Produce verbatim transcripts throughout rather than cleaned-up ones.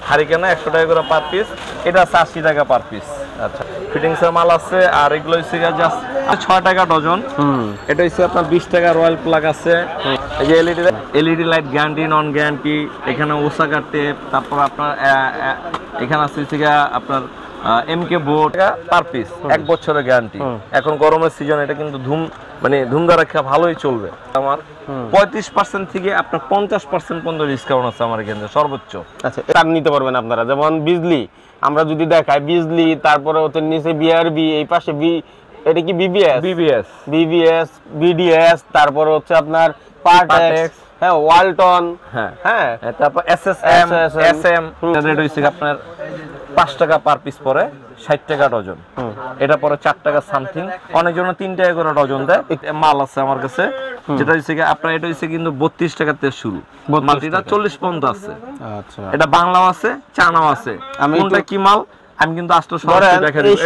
Hurricane একশো টাকা করে পার পিস, এটা আছে আশি টাকা পার পিস। আচ্ছা, ফিটিংস এর মাল আছে। আর এগুলো হচ্ছে জাস্ট ছয় টাকা ডজন। এটা হচ্ছে আপনার বিশ টাকা রয়্যাল প্লাগ আছে। এই যে LED LED light guarantee non guarantee, এখানে ওসাকা টেপ, তারপর আপনার এখানে আছে হচ্ছে আপনার এমকে বোর্ড পার পিস, এক বছরের গ্যারান্টি। এখন গরমের সিজন, এটা কিন্তু ধুম মানে ধুমধারাক্ষা ভালোই চলবে। আমার পঁয়ত্রিশ পার্সেন্ট থেকে আপনার পঞ্চাশ পার্সেন্ট পর্যন্ত ডিসকাউন্ট আছে আমার এখানে সর্বোচ্চ। আচ্ছা, এটা নিতে পারবেন আপনারা। যেমন বিজলি আমরা যদি দেখাই, বিজলি, তারপরে হচ্ছে নিচে বিআরবি, এই পাশে বি, এটা কি বিবিএস বিবিএস বিবিএস বিডিএস, তারপর হচ্ছে আপনার পার্টেক্স, হ্যাঁ ওয়ালটন, হ্যাঁ হ্যাঁ তারপর এসএসএম এসএম রেট হইছে আপনার পাঁচ টাকা পার পিস পরে, ষাট টাকা ডজন। এটা পরে চার টাকা সামথিং, অনেক জন তিন টাকা করে ডজন দেয়। মাল আছে আমার কাছে যেটা হচ্ছে আপনার, এটা হচ্ছে কিন্তু বত্রিশ টাকা থেকে শুরু, মালটা চল্লিশ পর্যন্ত আছে। আচ্ছা, এটা বাংলাও আছে, চানাও আছে। কোনটা কি মাল আমি কিন্তু আসলে সরাসরি দেখা দিই।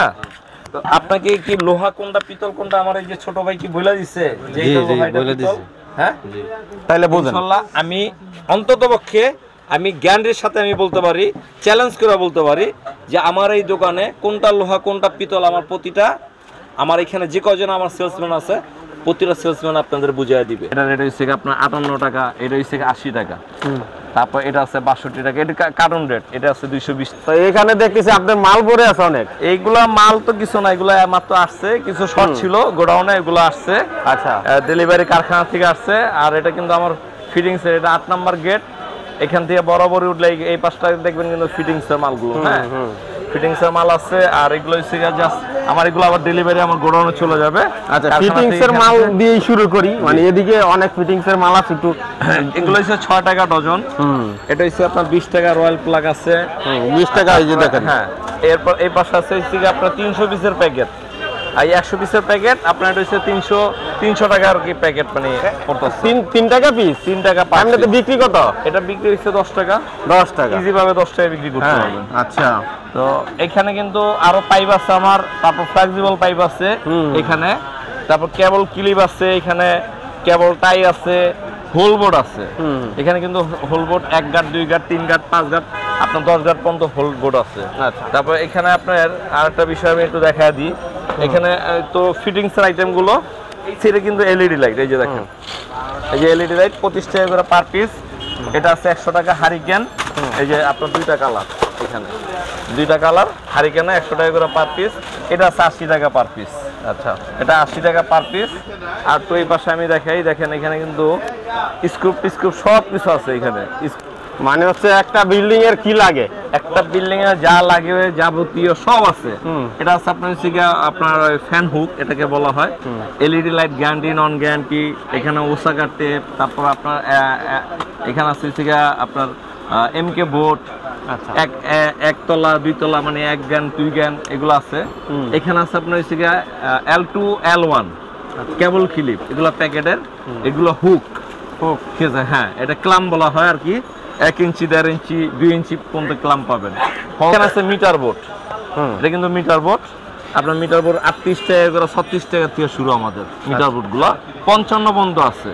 আপনাকে কি লোহা কোনটা পিতল কোনটা আমার এই যে ছোট ভাই কি বলে দিছে যে এটা লোহা এটা পিতল, হ্যাঁ তাহলে বুঝেন। ইনশাআল্লাহ আমি অন্ততপক্ষে আমি গ্যারান্টির সাথে আমি বলতে পারি, চ্যালেঞ্জ করে বলতে পারি যে আমার এই দোকানে কোনটা লোহা কোনটা পিতল আমার প্রতিটা, আমার এখানে যে কজন আমার সেলসম্যান আছে প্রতিটা সেলসম্যান আপনাদের বুঝিয়ে দিবে। এটা রেট হচ্ছে আপনার আটান্ন টাকা, এটা হচ্ছে আশি টাকা, তারপর এটা আছে বাষট্টি টাকা, এটা কার্টন রেট, এটা আছে দুইশো বিশ। তো এখানে দেখতেছি আপনার মাল ভরে আছে অনেক। এইগুলা মাল তো কিছু না, এগুলা মাত্র আসছে, কিছু শর্ট ছিল গোডাউনে, এগুলো আসছে। আচ্ছা, ডেলিভারি কারখানা থেকে আসছে। আর এটা কিন্তু আমার ফিটিংস এর, এটা আট নাম্বার গেট, এখান থেকে বরাবরই উঠলে এই পাশটা দেখবেন কিন্তু ফিটিংস এর মালগুলো, হ্যাঁ ফিটিংস এর মাল আছে। আর এগুলো হচ্ছে জাস্ট আমার এগুলো আবার ডেলিভারি আমার গোডাউনে চলে যাবে। আচ্ছা, ফিটিংস এর মাল দিয়ে শুরু করি, মানে এদিকে অনেক ফিটিংস এর মাল আছে একটু। এগুলো হচ্ছে ছয় টাকা ডজন। এটা হচ্ছে আপনার বিশ টাকা রয়্যাল প্লাগ আছে, বিশ টাকা এই যে দেখেন। হ্যাঁ, এরপর এই পাশে আছে হচ্ছে আপনার তিনশো পিসের প্যাকেট, আর একশো পিসের প্যাকেট আপনার হচ্ছে তিনশো তিনশো টাকার কি প্যাকেট, মানে তিন তিন টাকা পিস, তিন টাকা। এমনিতে বিক্রি কত? এটা বিক্রি হচ্ছে দশ টাকা। দশ টাকা ইজি ভাবে দশ টাকা বিক্রি করতে পারবেন। আচ্ছা, তো এখানে কিন্তু আরো পাইপ আছে আমার, তারপর ফ্লেক্সিবল পাইপ আছে এখানে, তারপর কেবল ক্লিপ আছে এখানে, কেবল টাই আছে, হোল বোর্ড আছে এখানে কিন্তু হোল বোর্ড এক গাঁট, দুই গাঁট, তিন গাঁট, পাঁচ গাঁট, আপনার দশ গাঁট পর্যন্ত হোল বোর্ড আছে। তারপর এখানে আপনার আরেকটা বিষয় আমি একটু দেখা দিই, এখানে তো ফিটিংস এর আইটেম গুলো সেটা কিন্তু এলইডি লাইট, এই যে দেখেন এই যে এলইডি লাইট পঁচিশ টাকা করে পার পিস। এটা আছে একশো টাকা হারিকেন, এই যে আপনার দুইটা কালার, এখানে দুইটা কালার হারিকেনে একশো টাকা করে পার পিস, এটা আছে আশি টাকা পার পিস। আচ্ছা, এটা আশি টাকা পার পিস। আর তো এই পাশে আমি দেখাই, দেখেন এখানে কিন্তু স্ক্রুপ টিস্ক্রুপ সব কিছু আছে এখানে। মানে হচ্ছে একটা বিল্ডিং এর কি লাগে, একটা বিল্ডিং এ যা লাগে যাবতীয় সব আছে। এটা আছে আপনার হচ্ছে আপনার ফ্যান হুক, এটাকে বলা হয়। LED light guarantee non guarantee, এখানে ওসাকা টেপ, তারপর আপনার এখানে আছে হচ্ছে আপনার এমকে বোর্ড, এক একতলা দুইতলা মানে এক জ্ঞান দুই জ্ঞান এগুলো আছে। এখানে আছে আপনার হচ্ছে L two L one cable clip, এগুলো প্যাকেটের, এগুলো হুক হুক ঠিক আছে। হ্যাঁ, এটা ক্লাম বলা হয় আর কি, এক ইঞ্চি দেড় ইঞ্চি দুই ইঞ্চি পর্যন্ত ক্লাম পাবেন। এখানে আছে মিটার বোর্ড, এটা কিন্তু মিটার বোর্ড, আপনার মিটার বোর্ড আটত্রিশ টাকা করে ছত্রিশ টাকা থেকে শুরু আমাদের মিটার বোর্ড গুলো, পঞ্চান্ন পর্যন্ত আছে।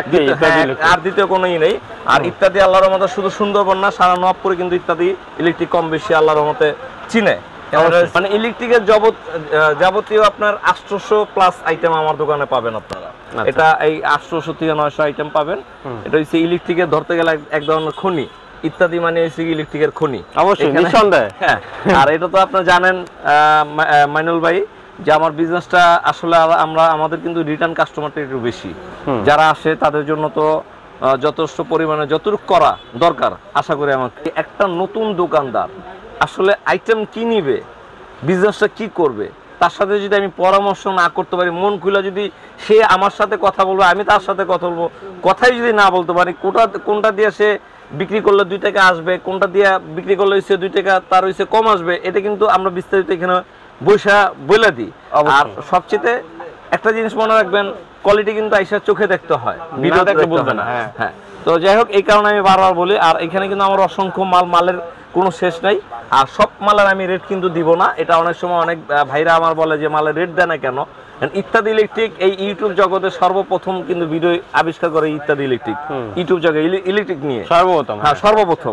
আর দ্বিতীয় কোনো ই নেই। আর ইত্যাদি আল্লাহর রহমতে শুধু সুন্দরবন না, সারা নবপুরে কিন্তু ইত্যাদি ইলেকট্রিক কম বেশি আল্লাহর রহমতে চিনে। মানে ইলেকট্রিকের যাবতীয় আপনার আটশোশো প্লাস আইটেম আমার দোকানে পাবেন আপনারা। এটা এই আটশোশো থেকে নয়শো আইটেম পাবেন। এটা হচ্ছে ইলেকট্রিকের ধরতে গেলে এক ধরনের খনি, ইত্যাদি মানে হচ্ছে ইলেকট্রিকের খনি অবশ্যই নিঃসন্দেহে। হ্যাঁ, আর এটা তো আপনারা জানেন মাইনুল ভাই যে আমার বিজনেসটা আসলে আমরা আমাদের কিন্তু রিটার্ন কাস্টমারটা একটু বেশি, যারা আসে তাদের জন্য তো যথেষ্ট পরিমাণে যতটুকু করা দরকার আশা করি। আমাকে একটা নতুন দোকানদার আসলে আইটেম কি নিবে, বিজনেসটা কি করবে, তার সাথে যদি আমি পরামর্শ না করতে পারি, মন খুলে যদি সে আমার সাথে কথা বলবে, আমি তার সাথে কথা বলবো, কথাই যদি না বলতে পারি, কোনটা কোনটা দিয়ে সে বিক্রি করলে দুই টাকা আসবে, কোনটা দিয়ে বিক্রি করলে হচ্ছে দুই টাকা তার হচ্ছে কম আসবে, এটা কিন্তু আমরা বিস্তারিত এখানে বৈশা বলে দিই। আর সবচেয়ে একটা জিনিস মনে রাখবেন, কোয়ালিটি কিন্তু আইসা চোখে দেখতে হয়, ভিডিও দেখতে বলবে না। হ্যাঁ হ্যাঁ, তো যাই হোক এই কারণে আমি বারবার বলি। আর এখানে কিন্তু আমার অসংখ্য মাল, মালের কোনো শেষ নাই। আর সব মালের আমি রেট কিন্তু দিব না, এটা অনেক সময় অনেক ভাইরা আমার বলে যে মালের রেট দেয় না কেন। ইত্যাদি ইলেকট্রিক এই ইউটিউব জগতে সর্বপ্রথম কিন্তু ভিডিও আবিষ্কার করে ইত্যাদি ইলেকট্রিক, ইউটিউব জগতে ইলেকট্রিক নিয়ে সর্বপ্রথম। হ্যাঁ, সর্বপ্রথম।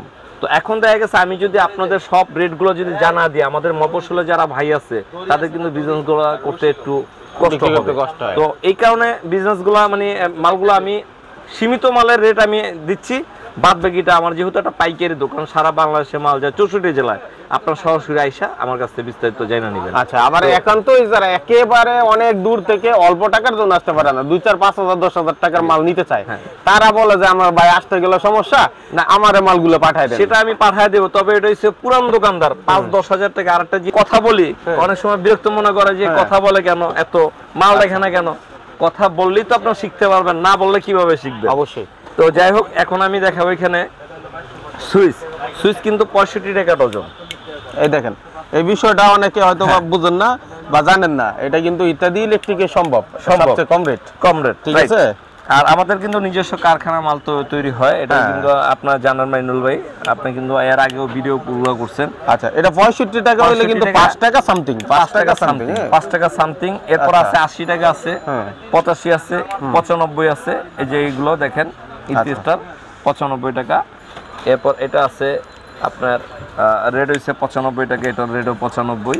তো এখন দেখা গেছে আমি যদি আপনাদের সব রেটগুলো যদি জানা দিই, আমাদের মফস্বলে যারা ভাই আছে তাদের কিন্তু বিজনেসগুলো করতে একটু কষ্ট হবে। তো এই কারণে বিজনেসগুলো মানে মালগুলো আমি সীমিত মালের রেট আমি দিচ্ছি, বাদ বাকিটা আমার যেহেতু একটা পাইকারি দোকান, সারা বাংলাদেশে মাল যায় চৌষট্টি জেলায়, আপনার সরাসরি আইসা আমার কাছ থেকে বিস্তারিত জানা নেবেন। আচ্ছা, আবার একান্তই যারা একেবারে অনেক দূর থেকে অল্প টাকার জন্য আসতে পারে না, দুই চার পাঁচ হাজার দশ হাজার টাকার মাল নিতে চায়, তারা বলে যে আমার ভাই আসতে গেলে সমস্যা না, আমার মালগুলো পাঠায় দেন। সেটা আমি পাঠায় দেবো, তবে এটা হচ্ছে পুরান দোকানদার, পাঁচ দশ হাজার টাকা। আর একটা যে কথা বলি, অনেক সময় বিরক্ত মনে করে যে কথা বলে কেন, এত মাল দেখে না কেন। কথা বললেই তো আপনার শিখতে পারবেন, না বললে কিভাবে শিখবে? অবশ্যই। তো যাই হোক, এখন আমি দেখাবো এখানে সুইচ। সুইচ কিন্তু পঁয়ষট্টি টাকা ডজন। এই দেখেন, এই বিষয়টা অনেকে হয়তো বুঝেন না বা জানেন না, এটা কিন্তু ইত্যাদি ইলেকট্রিকে সম্ভব, সবচেয়ে কম রেট। কম রেট, ঠিক আছে। আর আমাদের কিন্তু নিজস্ব কারখানা মাল তো তৈরি হয়, এটা কিন্তু আপনার জানার মাইনুল ভাই, আপনি কিন্তু এর আগেও ভিডিও পুরো করছেন। আচ্ছা, এটা পঁয়ষট্টি টাকা হইলে কিন্তু পাঁচ টাকা সামথিং, পাঁচ টাকা সামথিং, পাঁচ টাকা সামথিং। এরপর আছে আশি টাকা আছে, পঁচাশি আছে, পঁচানব্বই আছে। এই যে এইগুলো দেখেন ইতিস্টার পঁচানব্বই টাকা। এরপর এটা আছে আপনার রেড হয়েছে পঁচানব্বই টাকা, এটার রেডও পঁচানব্বই।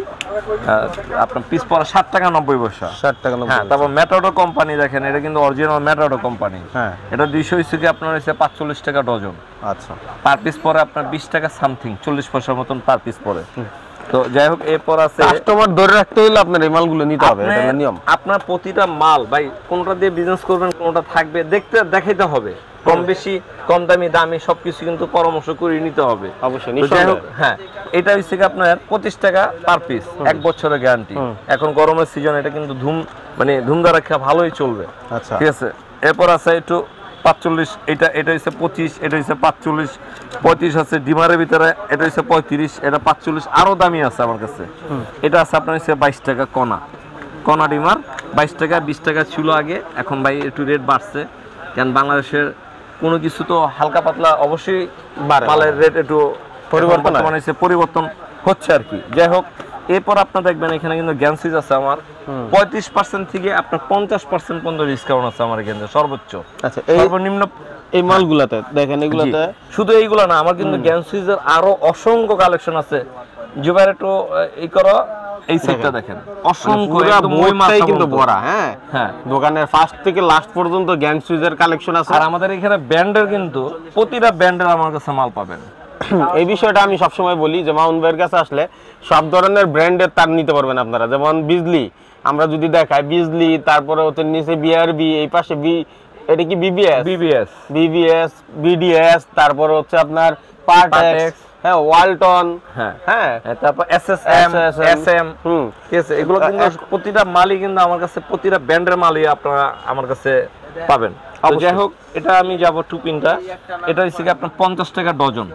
আপনার পিস পড়া ষাট টাকা নব্বই পয়সা, ষাট টাকা। হ্যাঁ, তারপর ম্যাটাডো কোম্পানি দেখেন, এটা কিন্তু অরিজিনাল ম্যাটাডো কোম্পানি। হ্যাঁ, এটা দুইশো হয়েছে কি আপনার হয়েছে পাঁচচল্লিশ টাকা ডজন। আচ্ছা, পার পিস পরে আপনার বিশ টাকা সামথিং, চল্লিশ পয়সার মতন পার পিস পরে। তো যাই হোক, এরপর আছে কাস্টমার ধরে রাখতে হইলে আপনার এই মালগুলো নিতে হবে, এটা নিয়ম। আপনার প্রতিটা মাল ভাই কোনটা দিয়ে বিজনেস করবেন, কোনটা থাকবে দেখতে দেখাইতে হবে। কম বেশি, কম দামি, দামি সবকিছু কিন্তু পরামর্শ করে নিতে হবে অবশ্যই। যাই হোক, হ্যাঁ, এটা হচ্ছে কি আপনার পঁচিশ টাকা পার পিস, এক বছরের গ্যারান্টি। এখন গরমের সিজন, এটা কিন্তু ধুম মানে ধুমধার রাখা ভালোই চলবে। আচ্ছা, ঠিক আছে। এরপর আছে একটু পাঁচচল্লিশ, এটা এটা হচ্ছে পঁচিশ, এটা হচ্ছে পাঁচচল্লিশ, পঁয়ত্রিশ আছে ডিমারের ভিতরে, এটা হচ্ছে পঁয়ত্রিশ, এটা পাঁচচল্লিশ, আরো দামি আছে আমার কাছে। এটা আছে আপনার হচ্ছে বাইশ টাকা কণা, কণা ডিমার বাইশ টাকা। বিশ টাকা ছিল আগে, এখন ভাই একটু রেট বাড়ছে, কারণ বাংলাদেশের কোনো কিছু তো হালকা পাতলা অবশ্যই মালের রেট একটু পরিবর্তন হয়েছে, পরিবর্তন হচ্ছে আর কি। যাই হোক, এরপর আপনার দেখবেন এখানে কিন্তু গ্যান সুইচ আছে আমার পঁয়ত্রিশ পার্সেন্ট থেকে আপনার পঞ্চাশ পার্সেন্ট পর্যন্ত ডিসকাউন্ট আছে আমার এখানে সর্বোচ্চ। আচ্ছা, সর্বনিম্ন এই মালগুলাতে দেখেন, এগুলাতে শুধু এইগুলা না, আমার কিন্তু গ্যান সুইচের আরো অসংখ্য কালেকশন আছে। যেবার একটু এই করো, এই সেটটা দেখেন, অসংখ্য বইটাই কিন্তু ভরা। হ্যাঁ হ্যাঁ, দোকানের ফার্স্ট থেকে লাস্ট পর্যন্ত গ্যাং সুইচের কালেকশন আছে। আর আমাদের এখানে ব্র্যান্ডের কিন্তু প্রতিটা ব্র্যান্ডের আমার কাছে মাল পাবেন। এই বিষয়টা আমি সবসময় বলি যে মাউন্ট ভাইয়ের কাছে আসলে সব ধরনের ব্র্যান্ডের তার নিতে পারবেন আপনারা। যেমন বিজলি, আমরা যদি দেখাই বিজলি, তারপরে ওদের নিচে বিআরবি, এই পাশে বি, এটা কি বিবিএস, বিবিএস বিবিএস বিডিএস, তারপর হচ্ছে আপনার পার্টেক্স, হ্যাঁ ওয়ালটন, হ্যাঁ হ্যাঁ, তারপর এসএসএম, এসএম, হুম, ঠিক আছে। এগুলো কিন্তু প্রতিটা মালই কিন্তু আমার কাছে, প্রতিটা ব্র্যান্ডের মালই আপনারা আমার কাছে পাবেন। তো যাই হোক, এটা আমি যাব টুপিনটা, এটা হচ্ছে কি আপনার পঞ্চাশ টাকা ডজন,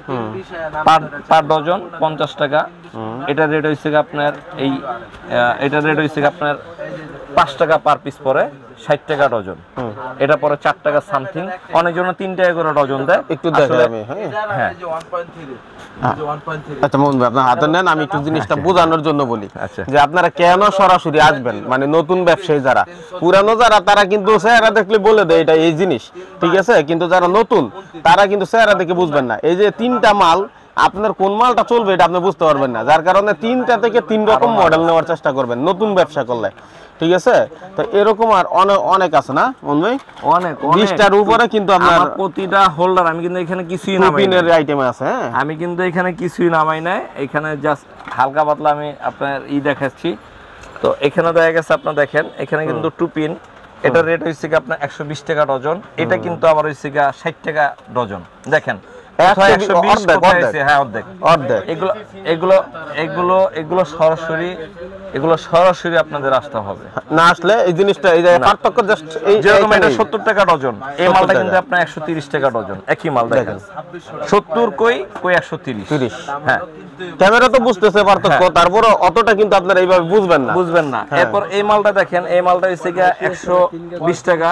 পার ডজন পঞ্চাশ টাকা। এটা রেট হচ্ছে কি আপনার এই, এটা রেট হচ্ছে কি আপনার পাঁচ টাকা পার পিস পরে, ষাট টাকা ডজন। এটা পরে চার টাকা সামথিং, অনেকজন তিন টাকা করে ডজন দেয়। একটু দেখেন আমি, হ্যাঁ, আচ্ছা মোহন ভাই আপনার হাতে নেন, আমি একটু জিনিসটা বোঝানোর জন্য বলি যে আপনারা কেন সরাসরি আসবেন। মানে নতুন ব্যবসায়ী যারা, পুরানো যারা, তারা কিন্তু চেহারা দেখলে বলে দেয় এটা এই জিনিস, ঠিক আছে। কিন্তু যারা নতুন, তারা কিন্তু চেহারা দেখে বুঝবেন না। এই যে তিনটা মাল, আপনার কোন মালটা চলবে এটা আপনি বুঝতে পারবেন না, যার কারণে তিনটা থেকে তিন রকম মডেল নেওয়ার চেষ্টা করবেন নতুন ব্যবসা করলে, ঠিক আছে। তো এরকম আর অনেক আছে না মন ভাই, অনেক বিশটার উপরে কিন্তু আপনার প্রতিটা হোল্ডার। আমি কিন্তু এখানে কিছুই নামাই না, আইটেম আছে। হ্যাঁ, আমি কিন্তু এখানে কিছুই নামাই না, এখানে জাস্ট হালকা পাতলা আমি আপনার ই দেখাচ্ছি। তো এখানে দেখা গেছে আপনার দেখেন, এখানে কিন্তু টু পিন, এটা রেট হচ্ছে কি আপনার একশো বিশ টাকা ডজন। এটা কিন্তু আবার হচ্ছে কি ষাট টাকা ডজন। দেখেন সরাসরি এগুলো সরাসরি আপনাদের আসতে হবে, না আসলে এই জিনিসটা এই পার্থক্য জাস্ট এই যেরকম এটা সত্তর টাকা ডজন, এই মালটা কিন্তু আপনার একশো তিরিশ টাকা ডজন। একই মাল দেখেন, সত্তর কই কই একশো তিরিশ। হ্যাঁ, ক্যামেরা তো বুঝতেছে পার্থক্য, তারপর অতটা কিন্তু আপনারা এইভাবে বুঝবেন না, বুঝবেন না। এরপর এই মালটা দেখেন, এই মালটা হচ্ছে গিয়ে একশো বিশ টাকা।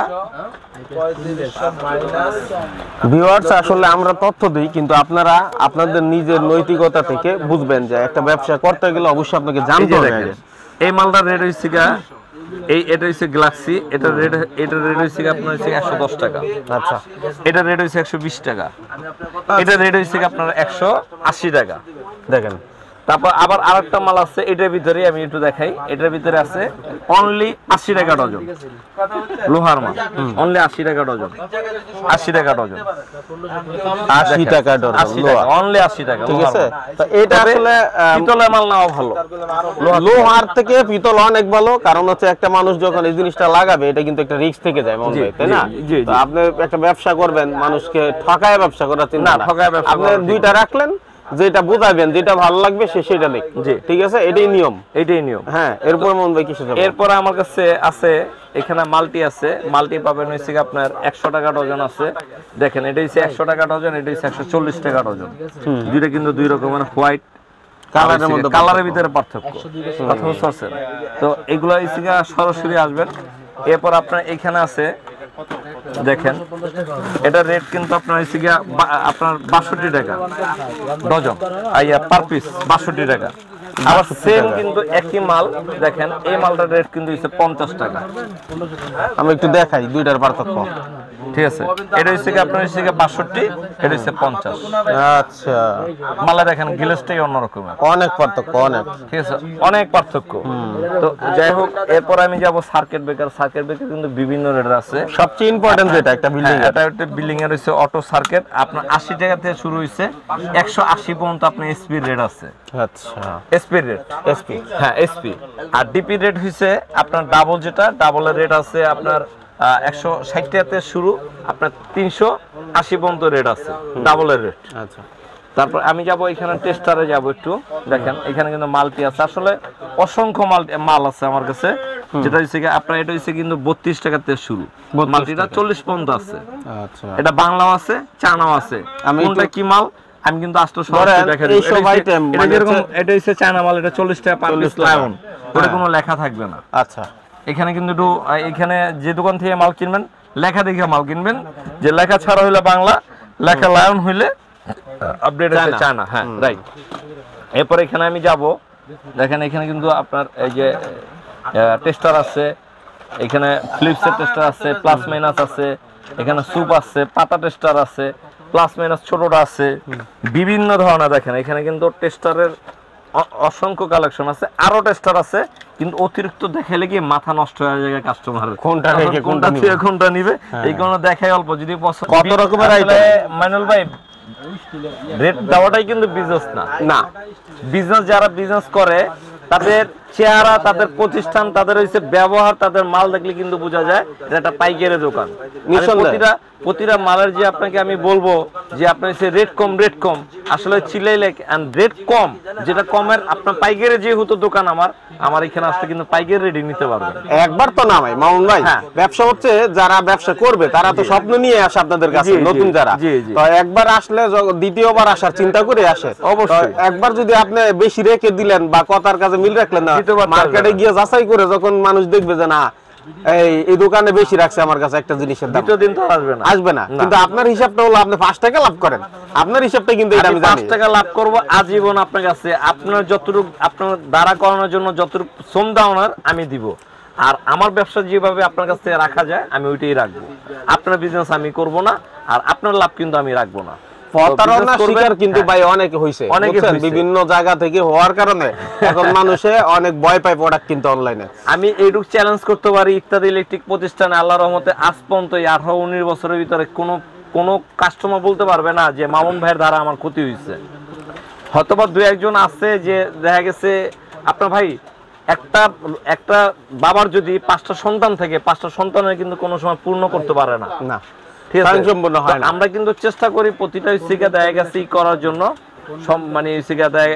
ভিউয়ার্স, আসলে আমরা তথ্য দিই, কিন্তু আপনারা আপনাদের নিজের নৈতিকতা থেকে বুঝবেন যে একটা ব্যবসা করতে গেলে অবশ্যই আপনাকে জানতে হবে। এই মালটার রেট হচ্ছে গিয়ে এই এটা হচ্ছে গ্যালাক্সি, এটা রেট এটা রেট হচ্ছে আপনার হচ্ছে একশো দশ টাকা। আচ্ছা, এটা রেট হচ্ছে একশো বিশ টাকা। এটা রেট হচ্ছে আপনার একশো আশি টাকা। দেখেন তারপর আবার আরেকটা মাল আছে, এটার ভিতরে আমি একটু দেখাই। এটার ভিতরে আছে অনলি আশি টাকা ডজন লোহার মাল, অনলি আশি টাকা ডজন, আশি টাকা ডজন, আশি টাকা ডজন লোহা, অনলি আশি টাকা। ঠিক আছে, তো এটা আসলে পিতলের মাল নেওয়া ভালো, লোহার থেকে পিতল অনেক ভালো। কারণ হচ্ছে একটা মানুষ যখন এই জিনিসটা লাগাবে এটা কিন্তু একটা রিস্ক থেকে যায় মন ভাই, তাই না? তো আপনি একটা ব্যবসা করবেন, মানুষকে ঠকায় ব্যবসা করার চিন্তা না, ঠকায় ব্যবসা আপনি দুইটা রাখলেন, যেটা বুঝাবেন, যেটা ভালো লাগবে সে সেটা নেই। জি, ঠিক আছে, এটাই নিয়ম, এটাই নিয়ম। হ্যাঁ, এরপর মন ভাই কিছু যাবে। এরপর আমার কাছে আছে এখানে মাল্টি আছে, মাল্টি পাবেন হচ্ছে আপনার একশো টাকা ডজন আছে। দেখেন এটা হচ্ছে একশো টাকা ডজন, এটা হচ্ছে একশো চল্লিশ টাকা ডজন। দুইটা কিন্তু দুই রকমের, হোয়াইট কালারের মধ্যে, কালারের ভিতরে পার্থক্য, কথা বুঝতে পারছেন? তো এগুলো হচ্ছে সরাসরি আসবেন। এরপর আপনার এখানে আছে দেখেন, এটা রেট কিন্তু আপনার হচ্ছে গিয়া আপনার বাষট্টি টাকা ডজন, আইয়া পার পিস বাষট্টি টাকা। আবার সেম কিন্তু একই মাল, দেখেন এই মালটার রেট কিন্তু হচ্ছে পঞ্চাশ টাকা। আমি একটু দেখাই দুইটার পার্থক্য। ঠিক আছে, এটা হচ্ছে কি আপনার হচ্ছে বাষট্টি, এটা হচ্ছে পঞ্চাশ। আচ্ছা, মালা দেখেন গ্লেজটাই অন্যরকম, অনেক পার্থক্য, অনেক, ঠিক আছে, অনেক পার্থক্য। তো যাই হোক, এরপর আমি যাব সার্কিট ব্রেকার। সার্কিট ব্রেকার কিন্তু বিভিন্ন রেটের আছে। সবচেয়ে ইম্পর্টেন্ট যেটা একটা বিল্ডিং, এটা একটা বিল্ডিং এর হচ্ছে অটো সার্কিট, আপনার আশি টাকা থেকে শুরু হইছে, একশো আশি পর্যন্ত আপনার এসপি রেট আছে। আচ্ছা, এসপি রেট, এসপি, হ্যাঁ এসপি। আর ডিপি রেট হইছে আপনার ডাবল, যেটা ডাবলের রেট আছে আপনার একশো ষাট টাকাতে শুরু, আপনার তিনশো আশি পর্যন্ত রেট আছে ডাবলের রেট। আচ্ছা, তারপর আমি যাব এখানে টেস্টারে যাব একটু। দেখেন এখানে কিন্তু মাল্টি আছে, আসলে অসংখ্য মাল মাল আছে আমার কাছে। যেটা হচ্ছে কি আপনার এটা হচ্ছে কিন্তু বত্রিশ টাকাতে শুরু, মাল্টিটা চল্লিশ পর্যন্ত আছে। আচ্ছা, এটা বাংলাও আছে, চায়নাও আছে। কোনটা কি মাল আমি কিন্তু আসলে দেখা এই সব আইটেম এটা যেরকম, এটা হচ্ছে চায়না মাল, এটা চল্লিশ টাকা পার পিস লায়ন, ওটা কোনো লেখা থাকবে না। আচ্ছা, এখানে কিন্তু একটু, এখানে যে দোকান থেকে মাল কিনবেন লেখা দেখে মাল কিনবেন, যে লেখা ছাড়া হইলে বাংলা, লেখা লায়ন হইলে আপডেট আছে চায়না। হ্যাঁ, রাইট। এরপর এখানে আমি যাব, দেখেন এখানে কিন্তু আপনার এই যে টেস্টার আছে, এখানে ফিলিপসের টেস্টার আছে, প্লাস মাইনাস আছে, এখানে সুপ আছে, পাতা টেস্টার আছে, প্লাস মাইনাস ছোটটা আছে, বিভিন্ন ধরনের। দেখেন এখানে কিন্তু টেস্টারের অসংখ্য কালেকশন আছে, আরো টেস্টার আছে, কিন্তু অতিরিক্ত দেখাইলে কি মাথা নষ্ট হয়ে যায় কাস্টমার, কোনটা রেখে কোনটা থেকে কোনটা নিবে। এই কারণে দেখাই অল্প, যদি পছন্দ। কত রকমের আইটেম মাইনুল ভাই, রেট দেওয়াটাই কিন্তু বিজনেস না। না, বিজনেস যারা বিজনেস করে তাদের চেহারা, তাদের প্রতিষ্ঠান, তাদের হইছে ব্যবহার, তাদের মাল দেখলে কিন্তু বোঝা যায় এটা একটা পাইকারি দোকান। প্রতিটা প্রতিটা মালের যে আপনাকে আমি বলবো যে আপনার হচ্ছে রেট কম, রেট কম, আসলে চিলাইলে রেট কম, যেটা কমের আপনার পাইকারি যেহেতু দোকান আমার, আমার এখানে আসলে কিন্তু পাইকারি রেডি নিতে পারবেন। একবার তো নামাই মামুন ভাই, ব্যবসা হচ্ছে যারা ব্যবসা করবে তারা তো স্বপ্ন নিয়ে আসে আপনাদের কাছে, নতুন যারা, তো একবার আসলে দ্বিতীয়বার আসার চিন্তা করে আসে। অবশ্যই একবার যদি আপনি বেশি রেখে দিলেন বা কথার কাছে মিল রাখলেন না, মার্কেটে গিয়ে যাচাই করে যখন মানুষ দেখবে যে না এই এই দোকানে বেশি রাখছে আমার কাছে একটা জিনিসের দাম, দ্বিতীয় দিন তো আসবে না, আসবে না। কিন্তু আপনার হিসাবটা হলো আপনি পাঁচ টাকা লাভ করেন, আপনার হিসাবটা কিন্তু এটা আমি জানি পাঁচ টাকা লাভ করব আজীবন আপনার কাছে। আপনার যতটুকু আপনার দাঁড়া করানোর জন্য যতটুকু শ্রম দাওনার আমি দিব, আর আমার ব্যবসা যেভাবে আপনার কাছ থেকে রাখা যায় আমি ওইটাই রাখবো। আপনার বিজনেস আমি করব না, আর আপনার লাভ কিন্তু আমি রাখবো না। প্রতারণা শিকার কিন্তু ভাই অনেকে হইছে, বিভিন্ন জায়গা থেকে হওয়ার কারণে এখন মানুষে অনেক ভয় পায় প্রোডাক্ট কিনতে অনলাইনে। আমি এইটুক চ্যালেঞ্জ করতে পারি, ইত্যাদি ইলেকট্রিক প্রতিষ্ঠানে আল্লাহর রহমতে আজ পর্যন্ত এই আঠারো উনিশ বছরের ভিতরে কোনো কোনো কাস্টমার বলতে পারবে না যে মামুন ভাইয়ের দ্বারা আমার ক্ষতি হয়েছে। হয়তোবা দু একজন আছে যে দেখা গেছে আপনার ভাই একটা একটা বাবার যদি পাঁচটা সন্তান থাকে, পাঁচটা সন্তানের কিন্তু কোনো সময় পূর্ণ করতে পারে না, না আমরা কিন্তু চেষ্টা করি প্রতিটা শিক্ষা দেখা গেছে করার জন্য, মানে শিক্ষা দেয়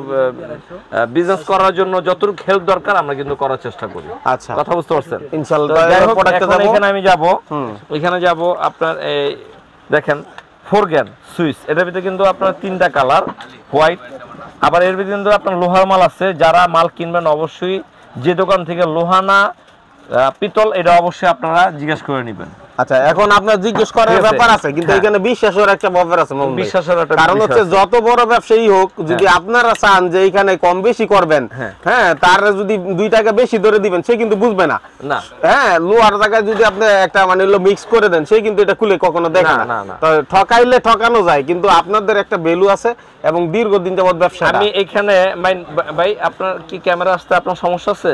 বিজনেস করার জন্য যতটুকু হেল্প দরকার আমরা কিন্তু করার চেষ্টা করি। আচ্ছা, কথা বুঝতে পারছেন? ইনশাআল্লাহ এখানে আমি যাব, এখানে যাব আপনার এই দেখেন ফোর গ্যান সুইচ, এটার ভিতরে কিন্তু আপনার তিনটা কালার, হোয়াইট, আবার এর ভিতরে কিন্তু আপনার লোহার মাল আছে। যারা মাল কিনবেন অবশ্যই যে দোকান থেকে লোহা না পিতল, এটা অবশ্যই আপনারা জিজ্ঞেস করে নেবেন। আচ্ছা এখন আপনার জিজ্ঞেস করার ব্যাপার আছে কিন্তু এখানে বিশ্বাসের একটা ব্যাপার আছে মামুন ভাই। বিশ্বাসের একটা কারণ হচ্ছে যত বড় ব্যবসায়ী হোক যদি আপনারা চান যে এখানে কম বেশি করবেন, হ্যাঁ তার যদি দুই টাকা বেশি ধরে দিবেন সে কিন্তু বুঝবে না। না হ্যাঁ লোহার জায়গায় যদি আপনি একটা মানে মিক্স করে দেন সে কিন্তু এটা খুলে কখনো দেখে না। তো ঠকাইলে ঠকানো যায় কিন্তু আপনাদের একটা ভ্যালু আছে এবং দীর্ঘদিন যাবত ব্যবসা। আমি এখানে ভাই আপনার কি ক্যামেরা আসতে আপনার সমস্যা আছে?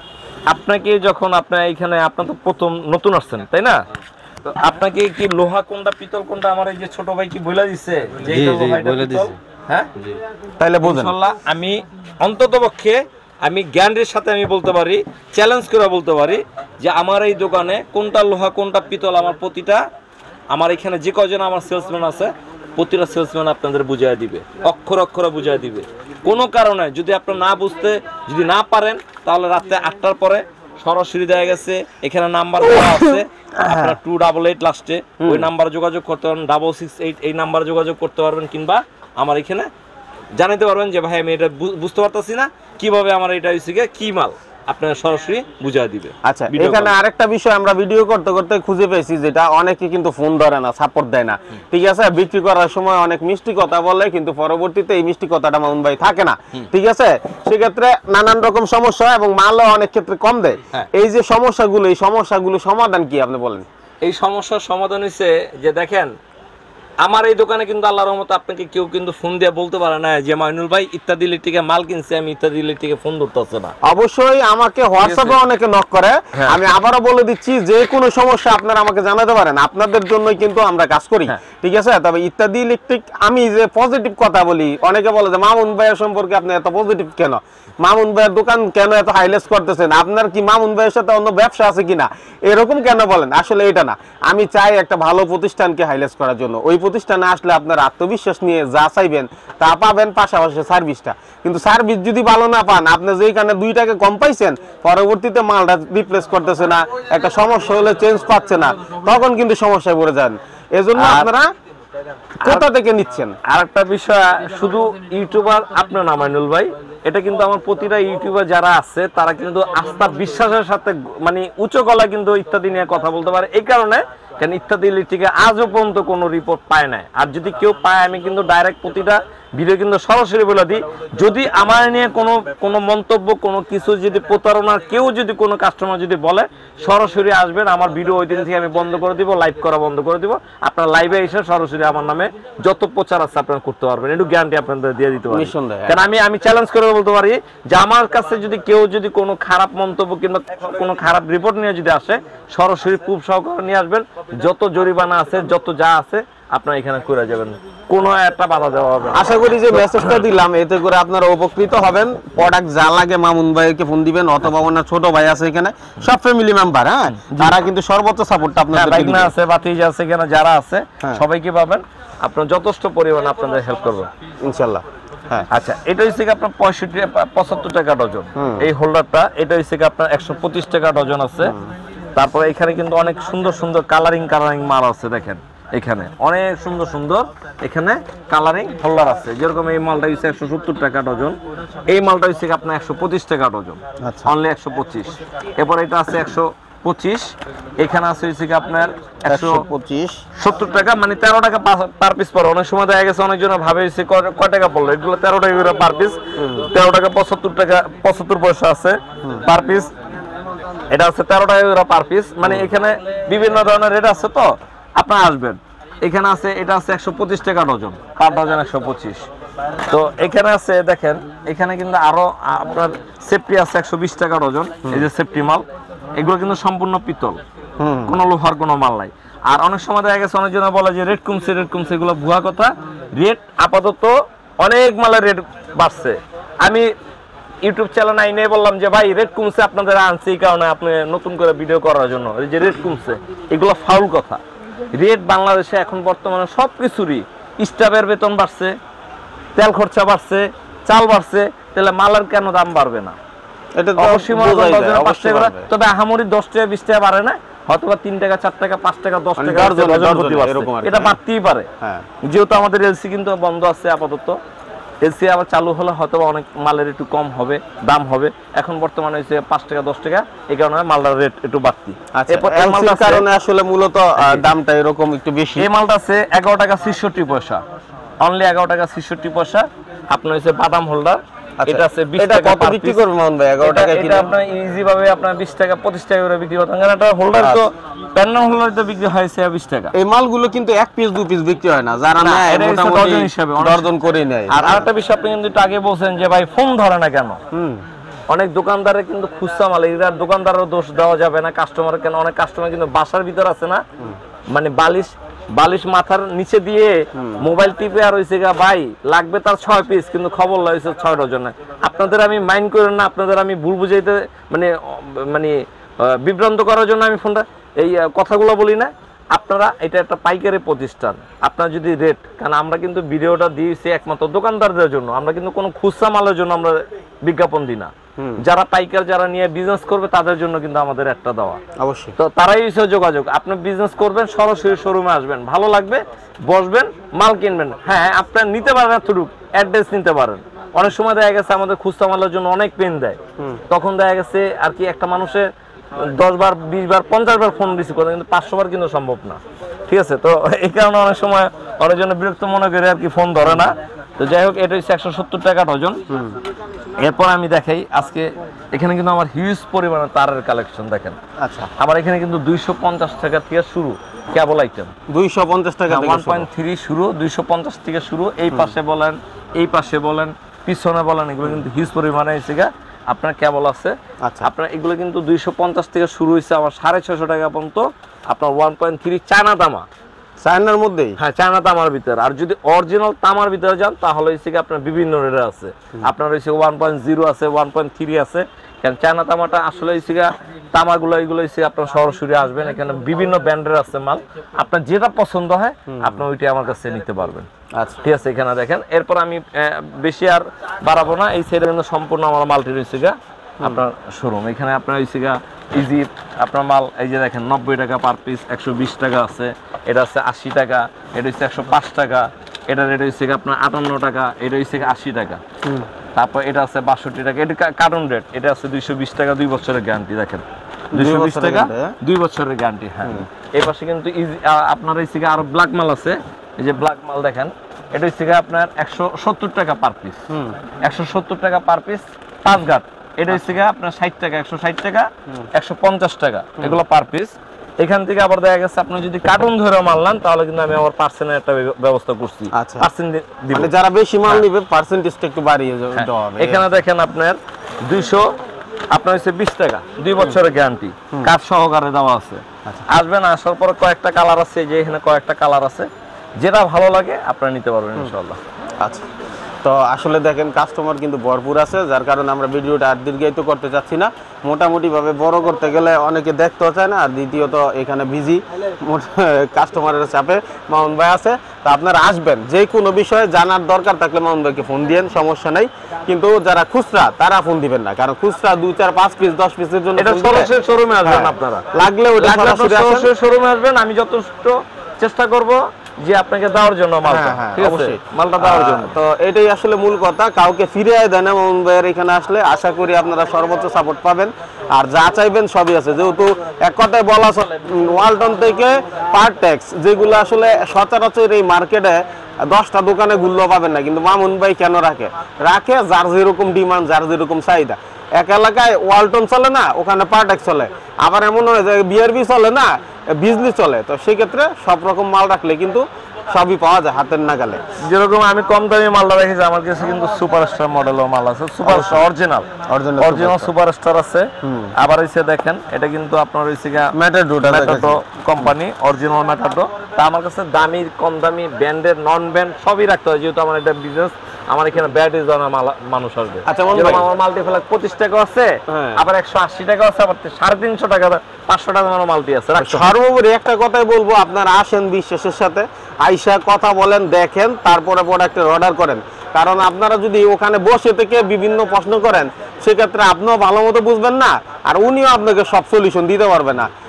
আপনাকে যখন আপনার এখানে আপনার তো প্রথম নতুন আসছেন তাই না, তো আপনাকে কি লোহা কোনটা পিতল কোনটা আমার এই যে ছোট ভাই কি বলে দিছে যে এটা লোহা এটা পিতল? হ্যাঁ তাহলে বুঝুন ইনশাআল্লাহ আমি অন্ততপক্ষে আমি জ্ঞানের সাথে আমি বলতে পারি, চ্যালেঞ্জ করে বলতে পারি যে আমার এই দোকানে কোনটা লোহা কোনটা পিতল আমার প্রতিটা আমার এখানে যে কজন আমার সেলসম্যান আছে প্রতিটা সেলসম্যান আপনাদের বুঝিয়ে দিবে, অক্ষর অক্ষরে বুঝিয়ে দিবে। কোনো কারণে যদি আপনি না বুঝতে যদি না পারেন তাহলে রাতে আটটার পরে সরাসরি দেখা গেছে এখানে নাম্বার দেওয়া আছে আপনারা টু ডাবল এইট লাস্টে ওই নাম্বারে যোগাযোগ করতে পারবেন, ডাবল সিক্স এইট এই নাম্বারে যোগাযোগ করতে পারবেন, কিংবা আমার এখানে জানাতে পারবেন যে ভাই আমি এটা বুঝতে পারতাছি না কিভাবে আমার এটা হইছে কি মাল আপনারা সরাসরি বুঝিয়ে দিবে। আচ্ছা এখানে আরেকটা বিষয় আমরা ভিডিও করতে করতে খুঁজে পেয়েছি যেটা অনেকে কিন্তু ফোন ধরে না, সাপোর্ট দেয় না, ঠিক আছে? বিক্রি করার সময় অনেক মিষ্টি কথা বলে কিন্তু পরবর্তীতে এই মিষ্টি কথাটা মামুন ভাই থাকে না, ঠিক আছে? সেক্ষেত্রে নানান রকম সমস্যা হয় এবং মালও অনেক ক্ষেত্রে কম দেয়। এই যে সমস্যাগুলো এই সমস্যাগুলো সমাধান কি আপনি বলেন? এই সমস্যার সমাধান হচ্ছে যে দেখেন আমার এই দোকানে কিন্তু আল্লাহর রহমতে আপনাকে কেউ কিন্তু ফোন দিয়ে বলতে পারে না যে মাইনুল ভাই ইত্যাদি ইলেকট্রিকে মাল কিনছে আমি ইত্যাদি ইলেকট্রিকে ফোন ধরতেছে না। অবশ্যই আমাকে হোয়াটসঅ্যাপে অনেকে নক করে, আমি আবারও বলে দিচ্ছি যে কোনো সমস্যা আপনারা আমাকে জানাতে পারেন, আপনাদের জন্যই কিন্তু আমরা কাজ করি, ঠিক আছে? তবে ইত্যাদি ইলেকট্রিক আমি যে পজিটিভ কথা বলি অনেকে বলে যে মামুন ভাইয়ের সম্পর্কে আপনি এত পজিটিভ কেন, মামুন ভাইয়ের দোকান কেন এত হাইলাইট করতেছেন, আপনার কি মামুন ভাইয়ের সাথে অন্য ব্যবসা আছে কিনা এরকম কেন বলেন? আসলে এটা না, আমি চাই একটা ভালো প্রতিষ্ঠানকে হাইলাইট করার জন্য। ওই প্রতিষ্ঠানে আসলে আপনার আত্মবিশ্বাস নিয়ে যা চাইবেন তা পাবেন, পাশাপাশি সার্ভিসটা। কিন্তু সার্ভিস যদি ভালো না পান, আপনি যেখানে দুই টাকা কম পাইছেন পরবর্তীতে মালটা রিপ্লেস করতেছে না, একটা সমস্যা হলে চেঞ্জ পাচ্ছে না, তখন কিন্তু সমস্যায় পড়ে যান। এজন্য আপনারা কোথা থেকে নিচ্ছেন? আর একটা বিষয়, শুধু ইউটিউবার আপনার না মাইনুল ভাই, এটা কিন্তু আমার প্রতিটা ইউটিউবার যারা আছে তারা কিন্তু আস্থা বিশ্বাসের সাথে মানে উচ্চ গলায় কিন্তু ইত্যাদি নিয়ে কথা বলতে পারে। এই কারণে কেন ইত্যাদি ইলেকট্রিকে আজও পর্যন্ত কোনো রিপোর্ট পায় না। আর যদি কেউ পায় আমি কিন্তু ডাইরেক্ট প্রতিটা ভিডিও কিন্তু সরাসরি বলে দিই, যদি আমার নিয়ে কোনো কোনো মন্তব্য কোনো কিছু যদি প্রতারণার কেউ যদি কোনো কাস্টমার যদি বলে সরাসরি আসবেন, আমার ভিডিও ওই দিন থেকে আমি বন্ধ করে দিব, লাইভ করা বন্ধ করে দিব, আপনার লাইভে এসে সরাসরি আমার নামে যত প্রচার আছে আপনারা করতে পারবেন, একটু গ্যারান্টি আপনাদের দিয়ে দিতে পারি। কারণ আমি আমি চ্যালেঞ্জ করে বলতে পারি যে আমার কাছে যদি কেউ যদি কোনো খারাপ মন্তব্য কিংবা কোনো খারাপ রিপোর্ট নিয়ে যদি আসে সরাসরি প্রুফ সহকারে নিয়ে আসবেন, যত জরিমানা আছে যত যা আছে আপনারা এখানে করে যাবেন, কোনো একটা বাধা দেওয়া হবে। আশা করি যে মেসেজটা দিলাম এতে করে আপনারা উপকৃত হবেন। প্রোডাক্ট যা লাগে মামুন ভাইকে ফোন দিবেন, অথবা ওনার ছোট ভাই আছে এখানে, সব ফ্যামিলি মেম্বার, হ্যাঁ তারা কিন্তু সর্বোচ্চ সাপোর্টটা আপনাদের দিবেন। ভাইনা আছে, ভাতিজা আছে, এখানে যারা আছে সবাইকে পাবেন, আপনারা যথেষ্ট পরিমাণ আপনাদের হেল্প করব ইনশাআল্লাহ। হ্যাঁ আচ্ছা, এটা হচ্ছে কি আপনার পঁয়ষট্টি পঁচাত্তর টাকা ডজন এই হোল্ডারটা, এটা হচ্ছে কি আপনার একশো পঁচিশ টাকা ডজন আছে। তারপরে এখানে কিন্তু অনেক সুন্দর সুন্দর কালারিং কালারিং মাল আছে, দেখেন এখানে অনেক সুন্দর সুন্দর এখানে কালারিং হোল্ডার আছে। যেরকম এই মালটা হচ্ছে একশো সত্তর টাকা ডজন, এই মালটা হচ্ছে আপনার একশো পঁচিশ টাকা ডজন, অনলি একশো পঁচিশ। এরপর এটা আছে একশো পঁচিশ, এখানে আছে হচ্ছে কি আপনার একশো পঁচিশ সত্তর টাকা, মানে তেরো টাকা পার পিস পড়ে। অনেক সময় দেখা গেছে অনেকজন ভাবে হচ্ছে কয় টাকা পড়লো, এগুলো তেরো টাকা করে পার পিস, তেরো টাকা পঁচাত্তর টাকা পঁচাত্তর পয়সা আছে পার পিস, এটা আছে তেরো টাকা করে পার পিস। মানে এখানে বিভিন্ন ধরনের রেট আছে, তো আপনারা আসবেন। এখানে আছে এটা আছে একশো পঁচিশ টাকা ডজন, পার ডজন একশো পঁচিশ। তো এখানে আছে দেখেন, এখানে কিন্তু আরো আপনার সেফটি আছে একশো বিশ টাকা ডজন, এই যে সেফটি মাল, এগুলো কিন্তু সম্পূর্ণ পিতল, কোনো লোহার কোনো মাল নাই। আর অনেক সময় দেখা গেছে অনেকজন বলে যে রেট কমছে রেট কমছে, এগুলো ভুয়া কথা। রেট আপাতত অনেক মালের রেট বাড়ছে। আমি ইউটিউব চ্যানেল আইনে বললাম যে ভাই রেট কমছে আপনাদের আনছি এই কারণে আপনি নতুন করে ভিডিও করার জন্য, যে রেট কমছে, এগুলো ফাউল কথা। রেট বাংলাদেশে এখন বর্তমানে সব কিছুরই, স্টাফের বেতন বাড়ছে, তেল খরচা বাড়ছে, চাল বাড়ছে, তাহলে মালের কেন দাম বাড়বে না? এটা অবশ্যই পাঁচ টাকা, তবে আহামরি দশ টাকা বিশ টাকা বাড়ে না, হয়তো বা তিন টাকা চার টাকা পাঁচ টাকা দশ টাকা এটা বাড়তেই পারে, যেহেতু আমাদের এলসি কিন্তু বন্ধ আছে আপাতত। এলসি আবার চালু হলে হয়তো অনেক মালের একটু কম হবে, দাম হবে। এখন বর্তমানে হচ্ছে পাঁচ টাকা দশ টাকা, এই কারণে মালটার রেট একটু বাড়তি। এরপর এই মালটার কারণে আসলে মূলত দামটা এরকম একটু বেশি। এই মালটা আছে এগারো টাকা ছেষট্টি পয়সা, অনলি এগারো টাকা ছেষট্টি পয়সা। আপনার হচ্ছে বাদাম হোল্ডার, এটা আছে বিশ টাকা। কত বিক্রি করবে মামুন ভাই এগারো টাকা কিনে? এটা আপনার ইজি ভাবে আপনার বিশ টাকা পঁচিশ টাকা করে বিক্রি করতে, কারণ এটা হোল্ডার তো প্যান্ডেল হোল্ডার তো বিক্রি হয়েছে বিশ টাকা। এই মালগুলো কিন্তু এক পিস দুই পিস বিক্রি হয় না, যারা নেয় মোটামুটি ডজন হিসেবে ডজন করে নেয়। আর আরেকটা বিষয় আপনি কিন্তু একটু আগে বলছেন যে ভাই ফোন ধরে না কেন। হুম, অনেক দোকানদারে কিন্তু খুচরা মাল, এর দোকানদারেরও দোষ দেওয়া যাবে না কাস্টমার, কেন অনেক কাস্টমার কিন্তু বাসার ভিতর আছে না, মানে বালিশ বালিশ মাথার নিচে দিয়ে মোবাইল টিপে আর হইছে গা ভাই লাগবে তার ছয় পিস, কিন্তু খবর লাইছে ছয় ডজন। আপনাদের আমি মাইন্ড করেন না, আপনাদের আমি ভুল বুঝাইতে মানে মানে বিভ্রান্ত করার জন্য আমি ফোনটা এই কথাগুলো বলি না। আপনারা এটা একটা পাইকারি প্রতিষ্ঠান, আপনার যদি রেট, কারণ আমরা কিন্তু ভিডিওটা দিয়েছি একমাত্র দোকানদারদের জন্য, আমরা কিন্তু কোনো খুচরা মালের জন্য আমরা বিজ্ঞাপন দিই না। যারা পাইকার, যারা নিয়ে বিজনেস করবে তাদের জন্য কিন্তু আমাদের একটা দেওয়া অবশ্যই। তো তারাই হচ্ছে যোগাযোগ। আপনি বিজনেস করবেন, সরাসরি শোরুমে আসবেন, ভালো লাগবে, বসবেন, মাল কিনবেন। হ্যাঁ, আপনার নিতে পারেন এতটুকু অ্যাড্রেস নিতে পারেন। অনেক সময় দেখা গেছে আমাদের খুচরা মালের জন্য অনেক পেন দেয়, তখন দেখা গেছে আর কি একটা মানুষের দশ বার বিশ বার পঞ্চাশ বার ফোন রিসিভ করে, কিন্তু পাঁচশো বার কিন্তু সম্ভব না। ঠিক আছে, তো এই কারণে অনেক সময় অনেক জন্য বিরক্ত মনে করে আর কি ফোন ধরে না। তো যাই হোক, এটা হচ্ছে একশো সত্তর টাকা ডজন। এরপর আমি দেখাই আজকে এখানে কিন্তু আমার হিউজ পরিমাণে তারের কালেকশন দেখেন। আচ্ছা, আমার এখানে কিন্তু দুইশো পঞ্চাশ টাকা থেকে শুরু কেবল আইটেম, দুইশো পঞ্চাশ টাকা ওয়ান পয়েন্ট থ্রি শুরু, দুইশো পঞ্চাশ থেকে শুরু। এই পাশে বলেন, এই পাশে বলেন, পিছনে বলেন, এগুলো কিন্তু হিউজ পরিমাণে এসে গা আপনার কেবল আছে। আচ্ছা, আপনার এগুলো কিন্তু দুইশো পঞ্চাশ থেকে শুরু হয়েছে আমার সাড়ে ছয়শো টাকা পর্যন্ত। আপনার ওয়ান পয়েন্ট থ্রি চায়না তামা, চায়নার মধ্যেই, হ্যাঁ চায়না তামার ভিতরে। আর যদি অরিজিনাল তামার ভিতরে যান তাহলে হচ্ছে আপনার বিভিন্ন রেটে আছে। আপনার হচ্ছে ওয়ান পয়েন্ট জিরো আছে, ওয়ান পয়েন্ট থ্রি আছে। কারণ চায়না তামাটা আসলে হচ্ছে তামাগুলো এগুলো হচ্ছে আপনার সরাসরি আসবেন, এখানে বিভিন্ন ব্র্যান্ডের আছে মাল। আপনার যেটা পছন্দ হয় আপনি ওইটা আমার কাছে নিতে পারবেন। আচ্ছা, ঠিক আছে, এখানে দেখেন। এরপর আমি বেশি আর বাড়াবো না, এই সাইডে কিন্তু সম্পূর্ণ আমার মালটি রয়েছে গা আপনার শোরুম। এখানে আপনার হচ্ছে গা ইজি আপনার মাল, এই যে দেখেন নব্বই টাকা পার পিস, একশো বিশ টাকা আছে, এটা হচ্ছে আশি টাকা, এটা হচ্ছে একশো পাঁচ টাকা, এটা রেট হচ্ছে আপনার আটান্ন টাকা, এটা হচ্ছে আশি টাকা। তারপর এটা আছে বাষট্টি টাকা, এটা কার্টুন রেট, এটা আছে দুইশো বিশ টাকা, দুই বছরের গ্যারান্টি। দেখেন দুইশো বিশ টাকা দুই বছরের গ্যারান্টি। হ্যাঁ, এই পাশে কিন্তু ইজি আপনার হচ্ছে আরো ব্ল্যাক মাল আছে, এই যে ব্ল্যাক মাল দেখেন, এটা হচ্ছে আপনার একশো সত্তর টাকা পার পিস, একশো সত্তর টাকা পার পিস পাঁচ গাঁট। এটা হচ্ছে আপনার ষাট টাকা, একশো ষাট টাকা, একশো পঞ্চাশ টাকা, এগুলো পার পিস। এখান থেকে আবার দেখা গেছে আপনি যদি কার্টুন ধরে মাল নেন তাহলে কিন্তু আমি আবার পার্সেন্টের একটা ব্যবস্থা করছি। পার্সেন্ট দিব, মানে যারা বেশি মাল নিবে পার্সেন্টেজটা একটু বাড়িয়ে দেওয়া হবে। এখানে দেখেন আপনার দুইশো আপনার হচ্ছে বিশ টাকা, দুই বছরের গ্যারান্টি, কাজ সহকারে দেওয়া আছে। আসবেন, আসার পর কয়েকটা কালার আছে, যে এখানে কয়েকটা কালার আছে, যেটা ভালো লাগে আপনারা নিতে পারবেন ইনশাআল্লাহ। আচ্ছা, তো আসলে দেখেন কাস্টমার কিন্তু ভরপুর আছে, যার কারণে আমরা ভিডিওটা আর দীর্ঘায়িত করতে চাচ্ছি না। মোটামুটি ভাবে বড় করতে গেলে অনেকে দেখতেও চায় না, আর দ্বিতীয়ত এখানে বিজি কাস্টমারের চাপে মামুন ভাই আছে। তো আপনারা আসবেন, যে কোনো বিষয়ে জানার দরকার থাকলে মামুন ভাইকে ফোন দিয়েন, সমস্যা নাই। কিন্তু যারা খুচরা তারা ফোন দিবেন না, কারণ খুচরা দুই চার পাঁচ পিস দশ পিসের জন্য সরাসরি শোরুমে আসবেন। আপনারা লাগলে ওটা সরাসরি শোরুমে আসবেন, আমি যথেষ্ট চেষ্টা করব যে আপনাকে দেওয়ার জন্য মালটা, ঠিক আছে, মালটা দেওয়ার জন্য। তো এটাই আসলে মূল কথা, কাউকে ফিরিয়ে দেন না মামুন ভাইয়ের এখানে আসলে। আশা করি আপনারা সর্বোচ্চ সাপোর্ট পাবেন, আর যা চাইবেন সবই আছে। যেহেতু এক কথায় বলা চলে ওয়ালটন থেকে পার ট্যাক্স, যেগুলো আসলে সচরাচর এই মার্কেটে দশটা দোকানে ঘুরলেও পাবেন না, কিন্তু মামুন ভাই কেন রাখে রাখে যার যেরকম ডিমান্ড, যার যেরকম চাহিদা। এক এলাকায় ওয়ালটন চলে না, ওখানে পারটেক্স চলে। আবার এমন হয় যে বিআরবি চলে না, বিজলি চলে। তো সেক্ষেত্রে সব রকম মাল রাখলে কিন্তু সবই পাওয়া যায় হাতের নাগালে। যেরকম আমি কম দামি মালটা রেখেছি, আমার কাছে কিন্তু সুপারস্টার মডেলও মাল আছে, সুপারস্টার অরিজিনাল অরিজিনাল সুপারস্টার আছে। আবার হইছে দেখেন, এটা কিন্তু আপনার হইছে ম্যাটাডো ম্যাটাডো কোম্পানি, অরিজিনাল ম্যাটাডো। তা আমার কাছে দামি কম দামি ব্র্যান্ডের নন ব্র্যান্ড সবই রাখতে হয়, যেহেতু আমার এটা বিজনেস। আমার এখানে ব্যাটারি জানা মানুষ আসবে। আচ্ছা, আমার মাল্টি ফ্ল্যাগ পঁচিশ টাকা আছে, আবার একশো আশি টাকা আছে, আবার সাড়ে তিনশো টাকা পাঁচশো টাকা আমার মাল্টি আছে। সর্বোপরি একটা কথাই বলবো, আপনারা আসেন বিশ্বাসের সাথে, আইসা কথা বলেন, দেখেন, তারপরে প্রোডাক্টের অর্ডার করেন। কারণ আপনারা যদি ওখানে বসে থেকে বিভিন্ন প্রশ্ন করেন, সেক্ষেত্রে আপনিও ভালো মতো বুঝবেন না, আর উনিও আপনাকে সব সলিউশন দিতে পারবে না।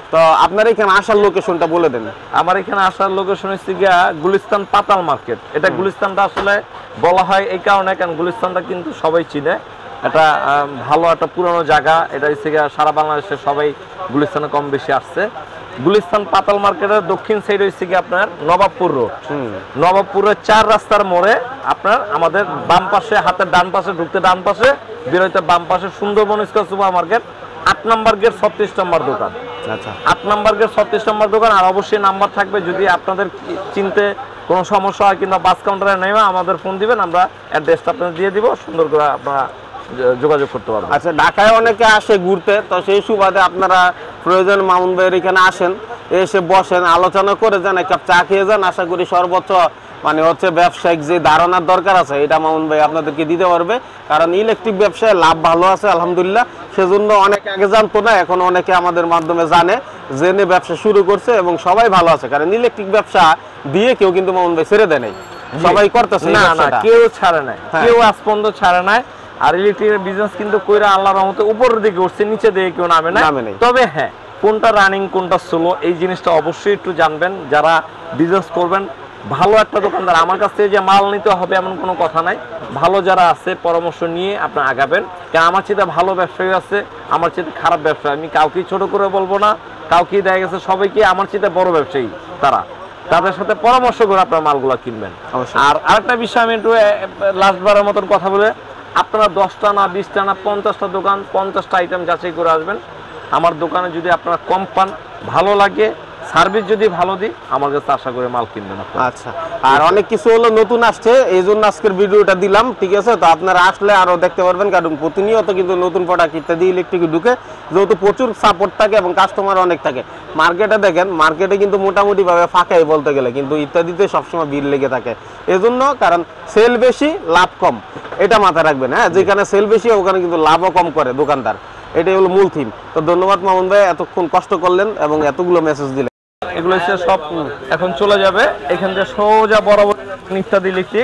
তো আপনার এখানে আসার লোকেশনটা বলে দেন। আমার এখানে আসার লোকেশন হচ্ছে গিয়া গুলিস্তান পাতাল মার্কেট। এটা গুলিস্তানটা আসলে বলা হয় এই কারণে, কারণ গুলিস্তানটা কিন্তু সবাই চিনে, এটা ভালো একটা পুরনো জায়গা। এটা হচ্ছে গিয়া সারা বাংলাদেশে সবাই গুলিস্তানে কম বেশি আসছে। গুলিস্তান পাতাল মার্কেটের দক্ষিণ সাইড হচ্ছে কি আপনার নবাবপুর রোড। নবাবপুরের চার রাস্তার মোড়ে আপনার আমাদের বাম পাশে, হাতের ডান পাশে ঢুকতে ডান পাশে, বেরোইতে বাম পাশে সুন্দরবন স্কয়ার সুপার মার্কেট, আট নম্বর গেট ছত্রিশ নম্বর দোকান। আচ্ছা, আট নম্বর গেট ছত্রিশ নম্বর দোকান। আর অবশ্যই নাম্বার থাকবে, যদি আপনাদের চিনতে কোনো সমস্যা হয় কিংবা বাস কাউন্টারে নেমে আমাদের ফোন দিবেন, আমরা অ্যাড্রেসটা আপনাদের দিয়ে দিব, সুন্দর করে আপনারা যোগাযোগ করতে পারবেন। আচ্ছা, ঢাকায় অনেকে আসে ঘুরতে, তো সেই সুবাদে আপনারা প্রয়োজন মামুন ভাইয়ের এখানে আসেন, এসে বসেন, আলোচনা করে যান, এক কাপ চা খেয়ে যান। আশা করি সর্বোচ্চ মানে হচ্ছে ব্যবসায়িক যে ধারণার দরকার আছে এটা মামুন ভাই আপনাদেরকে দিতে পারবে, কারণ ইলেকট্রিক ব্যবসায় লাভ ভালো আছে আলহামদুলিল্লাহ। সেজন্য অনেকে আগে জানতো না, এখন অনেকে আমাদের মাধ্যমে জানে, জেনে ব্যবসা শুরু করছে এবং সবাই ভালো আছে। কারণ ইলেকট্রিক ব্যবসা দিয়ে কেউ কিন্তু মামুন ভাই ছেড়ে দেয় নাই, সবাই করতেছে। না না, কেউ ছাড়ে নাই, কেউ আজ পর্যন্ত ছাড়ে নাই। আর ইলেকট্রিকের বিজনেস কিন্তু কইরা আল্লাহর রহমতে উপরের দিকে উঠছে, নিচে দিকে কেউ নামে না। তবে হ্যাঁ, কোনটা রানিং কোনটা স্লো এই জিনিসটা অবশ্যই একটু জানবেন যারা বিজনেস করবেন। ভালো একটা দোকানদার, আমার কাছ থেকে যে মাল নিতে হবে এমন কোনো কথা নাই। ভালো যারা আছে পরামর্শ নিয়ে আপনি আগাবেন, কারণ আমার চেয়ে ভালো ব্যবসায়ী আছে, আমার চেয়ে খারাপ ব্যবসায়ী আমি কাউকে ছোট করে বলবো না, কাউকে দেখা গেছে সবাইকে আমার চেয়ে বড় ব্যবসায়ী তারা, তাদের সাথে পরামর্শ করে আপনার মালগুলো কিনবেন। আর আরেকটা বিষয় আমি একটু লাস্ট বারের মতন কথা বলে, আপনারা দশটা না বিশটা না পঞ্চাশটা দোকান পঞ্চাশটা আইটেম যাচাই করে আসবেন। আমার দোকানে যদি আপনারা কম পান, ভালো লাগে, সার্ভিস যদি ভালো দিই, আমার কাছে আশা করে মাল কিনবেন। আচ্ছা, আর অনেক কিছু হলো নতুন আসছে, এই জন্য আজকের ভিডিওটা দিলাম, ঠিক আছে? তো আপনারা আসলে আরো দেখতে পারবেন, কারণ প্রতিনিয়ত কিন্তু নতুন প্রোডাক্ট ইত্যাদি ইলেকট্রিক ঢুকে, যেহেতু প্রচুর সাপোর্ট থাকে এবং কাস্টমার অনেক থাকে। মার্কেটে দেখেন, মার্কেটে কিন্তু মোটামুটি ভাবে ফাঁকাই বলতে গেলে, কিন্তু ইত্যাদিতে সবসময় ভিড় লেগে থাকে। এজন্য, কারণ সেল বেশি লাভ কম, এটা মাথায় রাখবেন। হ্যাঁ, যেখানে সেল বেশি ওখানে কিন্তু লাভও কম করে দোকানদার, এটাই হলো মূল থিম। তো ধন্যবাদ মামুন ভাই, এতক্ষণ কষ্ট করলেন এবং এতগুলো মেসেজ দিলেন। এগুলো হচ্ছে সব এখন চলে যাবে এখান থেকে সোজা বরাবর ইত্যাদি ইলেকট্রিক,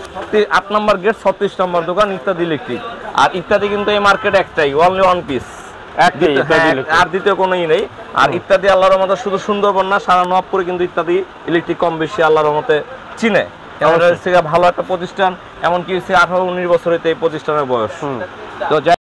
আট নম্বর গেট ছত্রিশ নম্বর দোকান ইত্যাদি ইলেকট্রিক। আর ইত্যাদি কিন্তু এই মার্কেট একটাই, অনলি ওয়ান পিস, আর দ্বিতীয় কোনোই নেই। আর ইত্যাদি আল্লাহর রহমতে শুধু সুন্দরবন না, সারা নবাবপুরে কিন্তু ইত্যাদি ইলেকট্রিক কম বেশি আল্লাহর রহমতে চিনে। ভালো একটা প্রতিষ্ঠান, এমনকি আঠারো উনিশ বছর হইতে এই প্রতিষ্ঠানের বয়স। তো